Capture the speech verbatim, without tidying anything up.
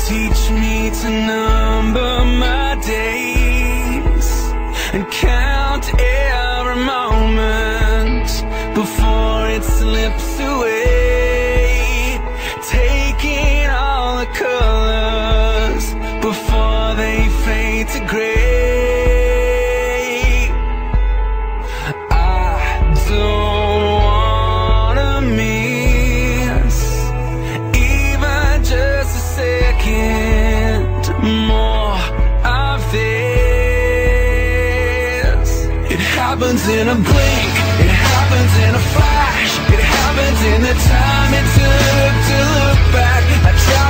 Teach me to number my days and count every moment before it slips away, taking all the colors before they fade to gray. I don't wanna miss even just a second more of this. It happens in a blink, it happens in a flash, it happens in the time it took to look back. I try